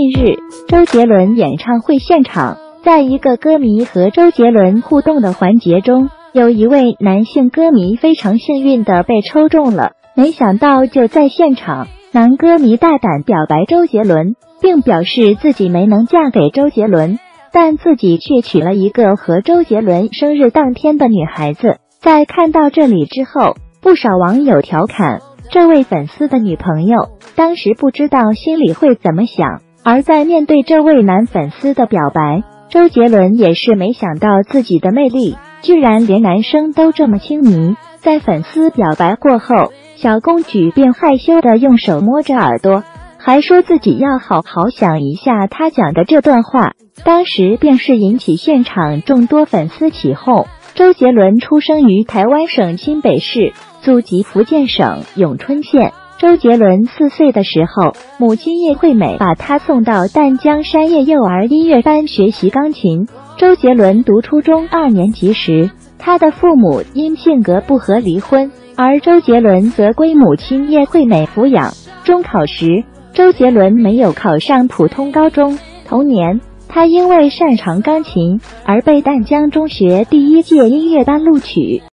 近日，周杰伦演唱会现场，在一个歌迷和周杰伦互动的环节中，有一位男性歌迷非常幸运的被抽中了。没想到就在现场，男歌迷大胆表白周杰伦，并表示自己没能嫁给周杰伦，但自己却娶了一个和周杰伦生日当天的女孩子。在看到这里之后，不少网友调侃这位粉丝的女朋友当时不知道心里会怎么想。而在面对这位男粉丝的表白，周杰伦也是没想到自己的魅力居然连男生都这么亲昵。在粉丝表白过后，小公举便害羞地用手摸着耳朵，还说自己要好好想一下他讲的这段话，当时便是引起现场众多粉丝起哄。周杰伦出生于台湾省新北市，祖籍福建省永春县。周杰伦4岁的时候，母亲叶惠美把他送到淡江山叶幼儿音乐班学习钢琴。周杰伦读初中2年级时，他的父母因性格不合离婚，而周杰伦则归母亲叶惠美抚养。中考时，周杰伦没有考上普通高中。同年，他因为擅长钢琴而被淡江中学第1届音乐班录取。